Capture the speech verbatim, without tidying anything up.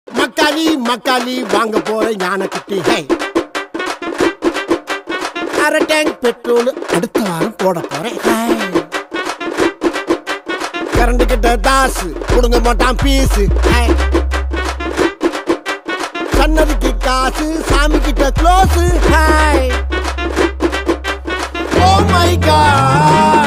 மக்காளி மக்காளி வாங்க போற ஞானக்குட்டி ஹே அரை டேங்க் பெட்ரோல் அடுத்த வாரம் போட போறேன் கரண்ட் கிட்ட தாசு கொடுங்க மாட்டான் பீஸு சன்னதிக்கு காசு சாமி கிட்ட close hi oh my God